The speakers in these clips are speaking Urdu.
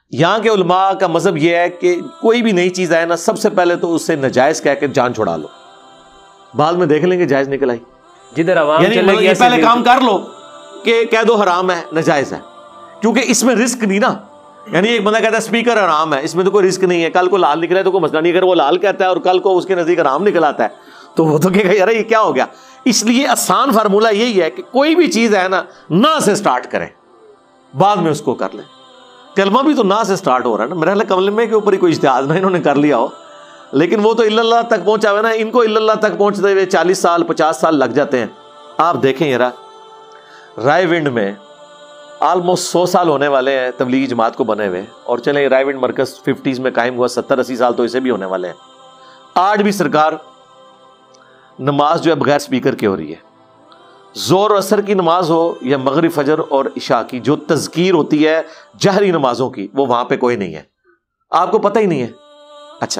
یہاں کے علماء کا مذہب یہ ہے کہ کوئی بھی نئی چیز آئے نا، سب سے پہلے تو اس سے ناجائز کہہ کے جان چھڑا لو، بعد میں دیکھ لیں گے جائز نکل آئی. جدھر عوام یعنی چلے گی یہ پہلے کام کر لو کہ کہہ دو حرام ہے، ناجائز ہے، کیونکہ اس میں رزق نہیں نا. یعنی ایک بندہ کہتا ہے اسپیکر حرام ہے، اس میں تو کوئی رزق نہیں ہے، کل کو لال نکلا ہے تو کوئی مسئلہ نہیں. اگر وہ لال کہتا ہے اور کل کو اس کے نزدیک حرام نکل آتا ہے تو وہ تو کہے گا یار یہ کیا ہو گیا. اس لیے آسان فارمولہ یہی ہے کہ کوئی بھی چیز ہے نا، نہ سے سٹارٹ کریں، بعد میں اس کو کر لیں. کلمہ بھی تو نہ سے سٹارٹ ہو رہا ہے نا. میرا خیال کلمے کے اوپر ہی کوئی اجتہاد نہ انہوں نے کر لیا ہو، لیکن وہ تو الا اللہ تک پہنچا ہوا ہے نا. ان کو الا اللہ تک پہنچتے ہوئے 40 سال 50 سال لگ جاتے ہیں. آپ دیکھیں ذرا، رائے ونڈ میں آلموسٹ 100 سال ہونے والے ہیں تبلیغی جماعت کو بنے ہوئے، اور چلیں رائے ونڈ مرکز 50s میں قائم ہوا، 70-80 سال تو اسے بھی ہونے والے ہیں. آج بھی سرکار نماز جو ہے بغیر سپیکر کے ہو رہی ہے. زور و اثر کی نماز ہو یا مغرب فجر اور عشاء کی، جو تذکیر ہوتی ہے جہری نمازوں کی، وہ وہاں پہ کوئی نہیں ہے. آپ کو پتہ ہی نہیں ہے. اچھا،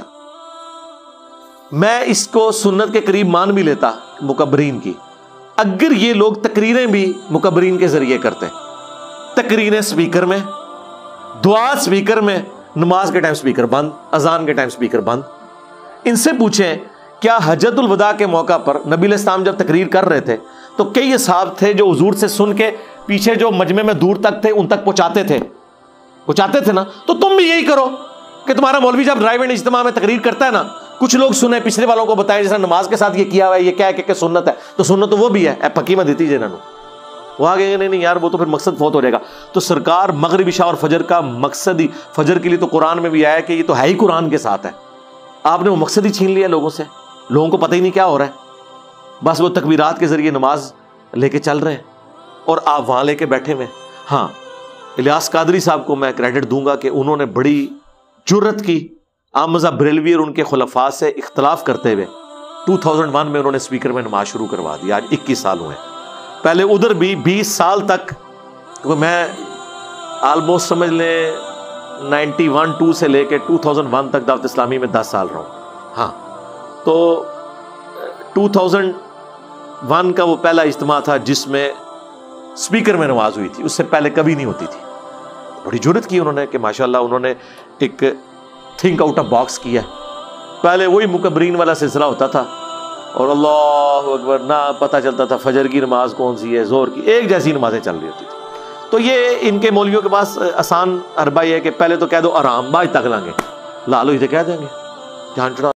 میں اس کو سنت کے قریب مان بھی لیتا مکبرین کی، اگر یہ لوگ تقریریں بھی مکبرین کے ذریعے کرتے، تقریریں سپیکر میں، دعا سپیکر میں، نماز کے ٹائم سپیکر بند، اذان کے ٹائم سپیکر بند. ان سے پوچھیں کیا حجۃ الوداع کے موقع پر نبی علیہ السلام جب تقریر کر رہے تھے تو کئی اصحاب تھے جو حضور سے سن کے پیچھے جو مجمع میں دور تک تھے ان تک پہنچاتے تھے نا. تو تم بھی یہی کرو کہ تمہارا مولوی جب ڈرائیو اینڈ اجتماع میں تقریر کرتا ہے نا، کچھ لوگ سنیں، پچھلے والوں کو بتائیں، جیسا نماز کے ساتھ یہ کیا ہوا ہے، یہ کیا ہے کہ سنت ہے، تو سنت تو وہ بھی ہے، پکی میں دیتی جنہوں وہ آگے گے نہیں یار وہ تو پھر مقصد فوت ہو جائے گا. تو سرکار مغرب عشاء اور فجر کا مقصد ہی، فجر کے لیے تو قرآن میں بھی آیا کہ یہ تو ہے ہی قرآن کے ساتھ ہے. آپ نے وہ مقصد ہی چھین لیا لوگوں سے، لوگوں کو پتہ ہی نہیں کیا ہو رہا ہے، بس وہ تکبیرات کے ذریعے نماز لے کے چل رہے ہیں اور آپ وہاں لے کے بیٹھے ہوئے. ہاں، الیاس قادری صاحب کو میں کریڈٹ دوں گا کہ انہوں نے بڑی جرت کی، آمزہ بریلوی اور ان کے خلفاء سے اختلاف کرتے ہوئے 2001 میں انہوں نے اسپیکر میں نماز شروع کروا دی. آج 21 سال ہوئے. پہلے ادھر بھی 20 سال تک، کیونکہ میں آلموسٹ سمجھ لیں 91-2 سے لے کے 2001 تک دعوت اسلامی میں 10 سال رہا ہوں. ہاں، تو 2001 کا وہ پہلا اجتماع تھا جس میں اسپیکر میں نماز ہوئی تھی، اس سے پہلے کبھی نہیں ہوتی تھی. بڑی جرت کی انہوں نے کہ ماشاءاللہ انہوں نے ایک تھنک آؤٹ آف باکس کیا. پہلے وہی مکبرین والا سلسلہ ہوتا تھا اور اللہ اکبر، نہ پتہ چلتا تھا فجر کی نماز کون سی ہے، زور کی، ایک جیسی نمازیں چل رہی ہوتی تھی. تو یہ ان کے مولویوں کے پاس آسان حربہ یہ ہے کہ پہلے تو کہہ دو آرام، بعد تک لیں گے، لالو ہی سے کہہ دیں گے، جان چڑھا